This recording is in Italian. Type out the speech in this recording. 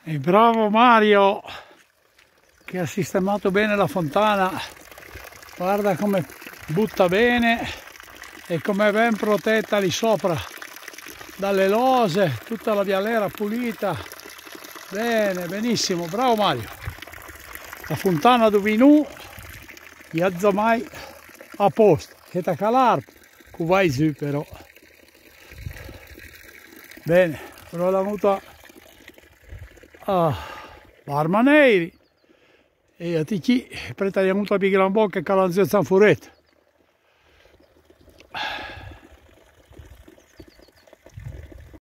E bravo Mario che ha sistemato bene la fontana, guarda come butta bene e come è ben protetta lì sopra dalle lose, tutta la vialera pulita. Bene, benissimo, bravo Mario. La fontana dove nu piazza mai a posto, che ta calar, che vai su però. Bene, ora la muta a Barmaneiri e a ti chi, preta di muta di gran bocca e calanzio zanfuretto.